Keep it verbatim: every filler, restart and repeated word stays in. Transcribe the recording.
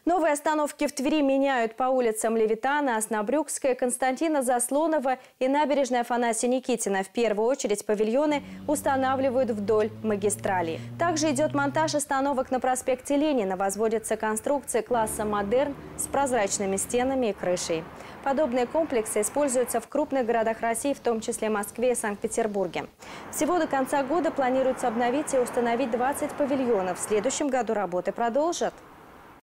Новые остановки в Твери меняют по улицам Левитана, Оснобрюкская, Константина Заслонова и набережная Афанасия Никитина. В первую очередь павильоны устанавливают вдоль магистрали. Также идет монтаж остановок на проспекте Ленина. Возводятся конструкции класса «Модерн» с прозрачными стенами и крышей. Подобные комплексы используются в крупных городах России, в том числе Москве и Санкт-Петербурге. Всего до конца года планируется обновить и установить двадцать павильонов. В следующем году работы продолжат.